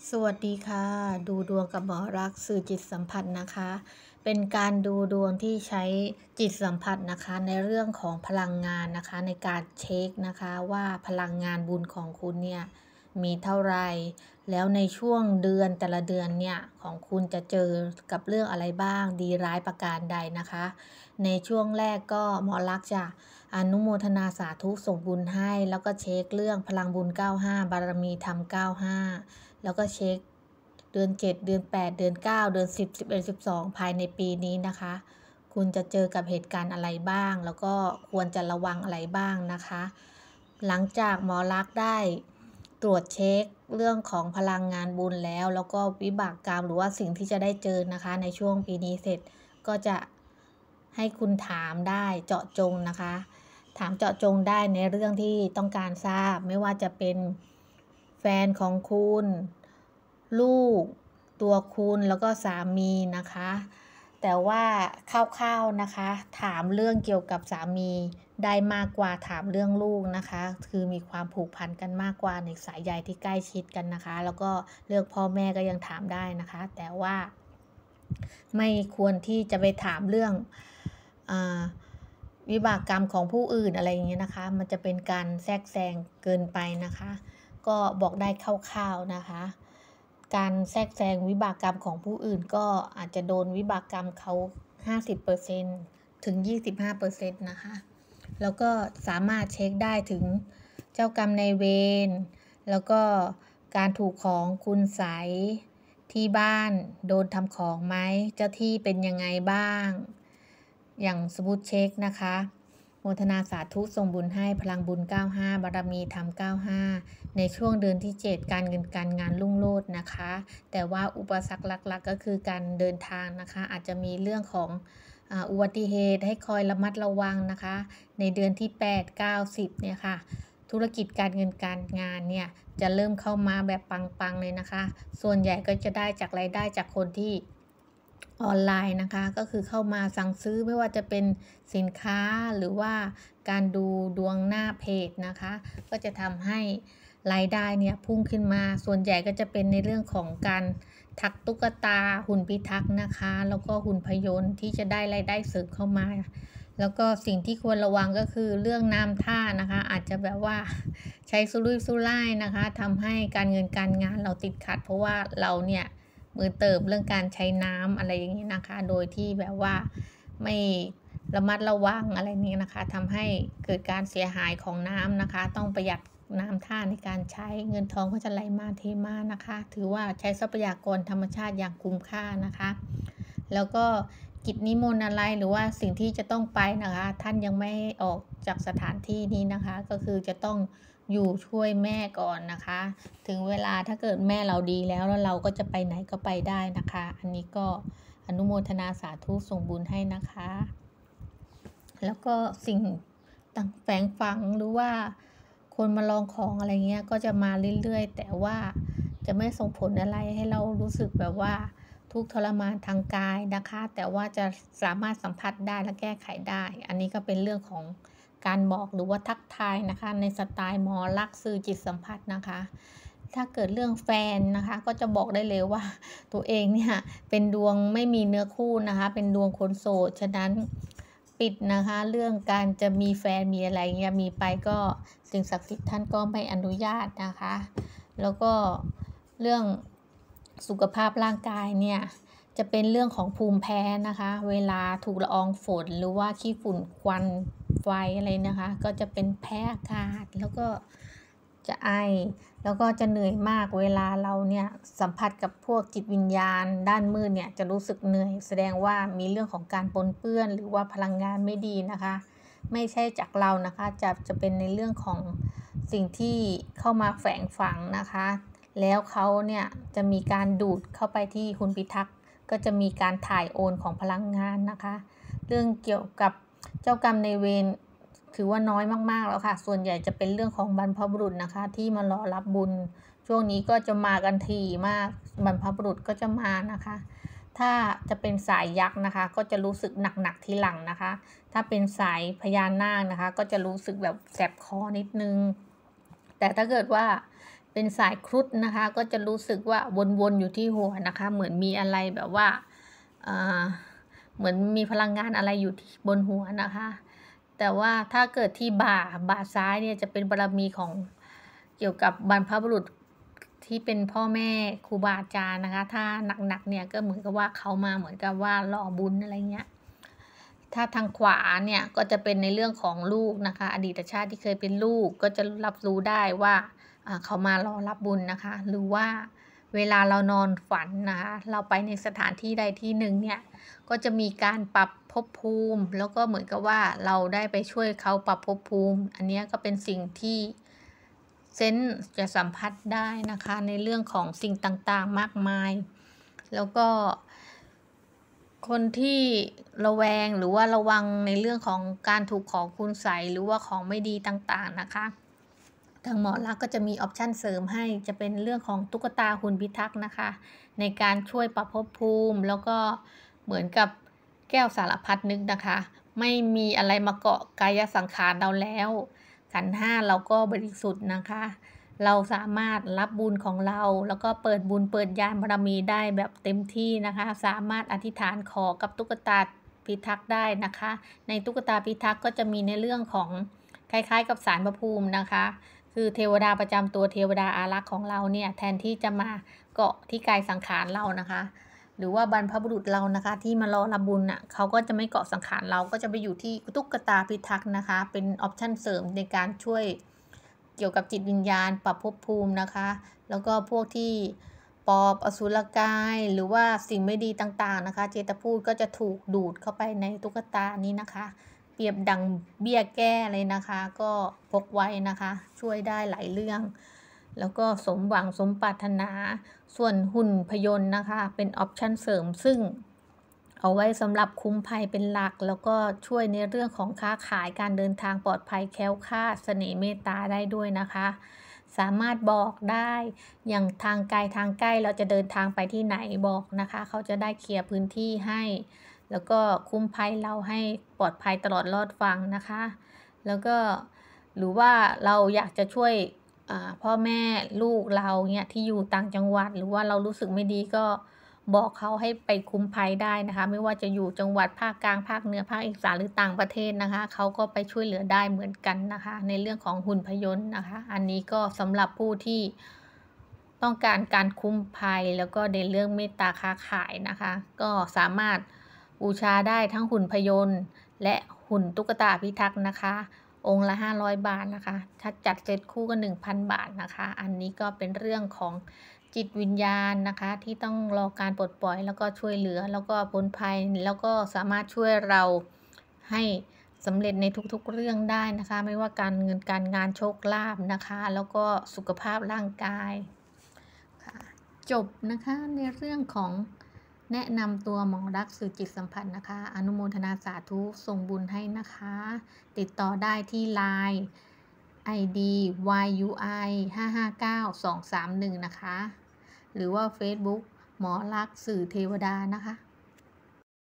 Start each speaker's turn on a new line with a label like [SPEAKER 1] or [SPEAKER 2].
[SPEAKER 1] สวัสดีค่ะดูดวงกับหมอรักสื่อจิตสัมผัสนะคะเป็นการดูดวงที่ใช้จิตสัมผัสนะคะในเรื่องของพลังงานนะคะในการเช็คนะคะว่าพลังงานบุญของคุณเนี่ยมีเท่าไหร่แล้วในช่วงเดือนแต่ละเดือนเนี่ยของคุณจะเจอกับเรื่องอะไรบ้างดีร้ายประการใดนะคะในช่วงแรกก็หมอรักจะอนุโมทนาสาธุส่งบุญให้แล้วก็เช็คเรื่องพลังบุญ95บารมีธรรม95แล้วก็เช็คเดือน7เดือน8เดือน9เดือน10 11 12ภายในปีนี้นะคะคุณจะเจอกับเหตุการณ์อะไรบ้างแล้วก็ควรจะระวังอะไรบ้างนะคะหลังจากหมอลักษณ์ได้ตรวจเช็คเรื่องของพลังงานบุญแล้วก็วิบากกรรมหรือว่าสิ่งที่จะได้เจอนะคะในช่วงปีนี้เสร็จก็จะให้คุณถามได้เจาะจงนะคะถามเจาะจงได้ในเรื่องที่ต้องการทราบไม่ว่าจะเป็นแฟนของคุณลูกตัวคุณแล้วก็สามีนะคะแต่ว่าคร่าวๆนะคะถามเรื่องเกี่ยวกับสามีได้มากกว่าถามเรื่องลูกนะคะคือมีความผูกพันกันมากกว่าในสายใยที่ใกล้ชิดกันนะคะแล้วก็เรื่องพ่อแม่ก็ยังถามได้นะคะแต่ว่าไม่ควรที่จะไปถามเรื่องวิบากกรรมของผู้อื่นอะไรอย่างเงี้ยนะคะมันจะเป็นการแทรกแซงเกินไปนะคะก็บอกได้คร่าวๆนะคะการแทรกแซงวิบากกรรมของผู้อื่นก็อาจจะโดนวิบากกรรมเขา 50% ถึง 25% นะคะแล้วก็สามารถเช็คได้ถึงเจ้ากรรมนายเวรแล้วก็การถูกของคุณไสยที่บ้านโดนทำของไหมเจ้าที่เป็นยังไงบ้างอย่างสมมุติเช็คนะคะโมทนาสาธุส่งบุญให้พลังบุญ95บารมีธรรม95ในช่วงเดือนที่7การเงินการงานรุ่งโรจน์นะคะแต่ว่าอุปสรรคหลักๆก็คือการเดินทางนะคะอาจจะมีเรื่องของอุบัติเหตุให้คอยระมัดระวังนะคะในเดือนที่8 9 10เนี่ยค่ะธุรกิจการเงินการงานเนี่ยจะเริ่มเข้ามาแบบปังๆเลยนะคะส่วนใหญ่ก็จะได้จากรายได้จากคนที่ออนไลน์นะคะก็คือเข้ามาสั่งซื้อไม่ว่าจะเป็นสินค้าหรือว่าการดูดวงหน้าเพจนะคะก็จะทำให้รายได้เนี่ยพุ่งขึ้นมาส่วนใหญ่ก็จะเป็นในเรื่องของการถักตุ๊กตาหุ่นพิทักษ์นะคะแล้วก็หุ่นพยนต์ที่จะได้รายได้เสริมเข้ามาแล้วก็สิ่งที่ควรระวังก็คือเรื่องน้ำท่านะคะอาจจะแบบว่าใช้สุรุ่ยสุร่ายนะคะทำให้การเงินการงานเราติดขัดเพราะว่าเราเนี่ยมือเติบเรื่องการใช้น้ำอะไรอย่างนี้นะคะโดยที่แบบว่าไม่ระมัดระวังอะไรนี้นะคะทำให้เกิดการเสียหายของน้ำนะคะต้องประหยัดน้ำท่าในการใช้เงินทองก็จะไหลมาเทมานะคะถือว่าใช้ทรัพยากรธรรมชาติอย่างคุ้มค่านะคะแล้วก็กิจนิมนต์อะไรหรือว่าสิ่งที่จะต้องไปนะคะท่านยังไม่ออกจากสถานที่นี้นะคะก็คือจะต้องอยู่ช่วยแม่ก่อนนะคะถึงเวลาถ้าเกิดแม่เราดีแล้วเราก็จะไปไหนก็ไปได้นะคะอันนี้ก็อนุโมทนาสาธุส่งบุญให้นะคะแล้วก็สิ่งต่างแฝงฝังหรือว่าคนมาลองของอะไรเงี้ยก็จะมาเรื่อยๆแต่ว่าจะไม่ส่งผลอะไรให้เรารู้สึกแบบว่าทุกข์ทรมานทางกายนะคะแต่ว่าจะสามารถสัมผัสได้และแก้ไขได้อันนี้ก็เป็นเรื่องของการบอกหรือว่าทักทายนะคะในสไตล์หมอลักษณ์สื่อจิตสัมผัสนะคะถ้าเกิดเรื่องแฟนนะคะก็จะบอกได้เลยว่าตัวเองเนี่ยเป็นดวงไม่มีเนื้อคู่นะคะเป็นดวงคนโสดฉะนั้นปิดนะคะเรื่องการจะมีแฟนมีอะไรเงี้ยมีไปก็สิ่งศักดิ์สิทธิ์ท่านก็ไม่อนุญาตนะคะแล้วก็เรื่องสุขภาพร่างกายเนี่ยจะเป็นเรื่องของภูมิแพ้นะคะเวลาถูกละอองฝนหรือว่าขี้ฝุ่นควันไฟอะไรนะคะก็จะเป็นแพ้อากาศแล้วก็จะไอแล้วก็จะเหนื่อยมากเวลาเราเนี่ยสัมผัสกับพวกจิตวิญญาณด้านมืดเนี่ยจะรู้สึกเหนื่อยแสดงว่ามีเรื่องของการปนเปื้อนหรือว่าพลังงานไม่ดีนะคะไม่ใช่จากเรานะคะจะเป็นในเรื่องของสิ่งที่เข้ามาแฝงฝังนะคะแล้วเขาเนี่ยจะมีการดูดเข้าไปที่หุ่นพิทักษ์ก็จะมีการถ่ายโอนของพลังงานนะคะเรื่องเกี่ยวกับเจ้ากรรมนายเวรถือว่าน้อยมากๆแล้วค่ะส่วนใหญ่จะเป็นเรื่องของบรรพบุรุษนะคะที่มารอรับบุญช่วงนี้ก็จะมากันถี่มากบรรพบุรุษก็จะมานะคะถ้าจะเป็นสายยักษ์นะคะก็จะรู้สึกหนักๆทีหลังนะคะถ้าเป็นสายพญานาคนะคะก็จะรู้สึกแบบแสบคอนิดนึงแต่ถ้าเกิดว่าเเป็นสายครุฑนะคะ ก็จะรู้สึกว่าวนๆอยู่ที่หัวนะคะ เหมือนมีอะไรแบบว่าเหมือนมีพลังงานอะไรอยู่ที่บนหัวนะคะ แต่ว่าถ้าเกิดที่บ่าซ้ายเนี่ยจะเป็นบารมีของเกี่ยวกับบรรพบุรุษที่เป็นพ่อแม่ครูบาอาจารย์นะคะ ถ้าหนักๆเนี่ยก็เหมือนกับว่าเขามาเหมือนกับว่ารอบุญอะไรเงี้ย ถ้าทางขวาเนี่ยก็จะเป็นในเรื่องของลูกนะคะ อดีตชาติที่เคยเป็นลูกก็จะรับรู้ได้ว่าเขามารอรับบุญนะคะ หรือว่าเวลาเรานอนฝันนะคะเราไปในสถานที่ใดที่หนึ่งเนี่ยก็จะมีการปรับภพภูมิ แล้วก็เหมือนกับว่าเราได้ไปช่วยเขาปรับภพภูมิ อันนี้ก็เป็นสิ่งที่เซนส์จะสัมผัสได้นะคะในเรื่องของสิ่งต่างๆมากมาย แล้วก็คนที่ระแวงหรือว่าระวังในเรื่องของการถูกของคุณไสยหรือว่าของไม่ดีต่างๆนะคะทางหมอลักษณ์ก็จะมีออปชันเสริมให้จะเป็นเรื่องของตุ๊กตาหุ่นพิทักษ์นะคะในการช่วยปรับภพภูมิแล้วก็เหมือนกับแก้วสารพัดนึกนะคะไม่มีอะไรมาเกาะกายสังขารเราแล้วขันธ์ห้าเราก็บริสุทธิ์นะคะเราสามารถรับบุญของเราแล้วก็เปิดบุญเปิดญาณบารมีได้แบบเต็มที่นะคะสามารถอธิษฐานขอกับตุ๊กตาพิทักษ์ได้นะคะในตุ๊กตาพิทักษ์ก็จะมีในเรื่องของคล้ายๆกับศาลพระภูมินะคะคือเทวดาประจำตัวเทวดาอารักษ์ของเราเนี่ยแทนที่จะมาเกาะที่กายสังขารเรานะคะหรือว่าบรรพบุรุษเรานะคะที่มารอรับบุญเขาก็จะไม่เกาะสังขารเราก็จะไปอยู่ที่ตุ๊กตาพิทักษ์นะคะเป็นออปชั่นเสริมในการช่วยเกี่ยวกับจิตวิญญาณปรับภพภูมินะคะแล้วก็พวกที่ปอบอสุรกายหรือว่าสิ่งไม่ดีต่างๆนะคะเจตพูดก็จะถูกดูดเข้าไปในตุ๊กตานี้นะคะเปรียบดังเบี้ยแก้เลยนะคะก็พกไว้นะคะช่วยได้หลายเรื่องแล้วก็สมหวังสมปรารถนาส่วนหุ่นพยนต์นะคะเป็นออปชั่นเสริมซึ่งเอาไว้สำหรับคุ้มภัยเป็นหลักแล้วก็ช่วยในเรื่องของค้าขายการเดินทางปลอดภัยแคล้วคลาดเสน่ห์เมตตาได้ด้วยนะคะสามารถบอกได้อย่างทางไกลทางใกล้เราจะเดินทางไปที่ไหนบอกนะคะเขาจะได้เคลียร์พื้นที่ให้แล้วก็คุ้มภัยเราให้ปลอดภัยตลอดรอดฟังนะคะแล้วก็หรือว่าเราอยากจะช่วยพ่อแม่ลูกเราเนี่ยที่อยู่ต่างจังหวัดหรือว่าเรารู้สึกไม่ดีก็บอกเขาให้ไปคุ้มภัยได้นะคะไม่ว่าจะอยู่จังหวัดภาคกลางภาคเหนือภาคอีสานหรือต่างประเทศนะคะเขาก็ไปช่วยเหลือได้เหมือนกันนะคะในเรื่องของหุ่นพยนต์นะคะอันนี้ก็สำหรับผู้ที่ต้องการการคุ้มภัยแล้วก็ในเรื่องเมตตาค้าขายนะคะก็สามารถบูชาได้ทั้งหุ่นพยนต์และหุ่นตุ๊กตาพิทักษ์นะคะองค์ละ500 บาทนะคะถ้าจัดเซตคู่ก็ 1,000 บาทนะคะอันนี้ก็เป็นเรื่องของจิตวิญญาณนะคะที่ต้องรอการปลดปล่อยแล้วก็ช่วยเหลือแล้วก็พ้นภัยแล้วก็สามารถช่วยเราให้สำเร็จในทุกๆเรื่องได้นะคะไม่ว่าการเงินการงานโชคลาภนะคะแล้วก็สุขภาพร่างกายค่ะจบนะคะในเรื่องของแนะนำตัวหมอรักสื่อจิตสัมผัสนะคะอนุโมทนาสาธุส่งบุญให้นะคะติดต่อได้ที่ LINE ID YUI 559231นะคะหรือว่า Facebook หมอรักสื่อเทวดานะคะ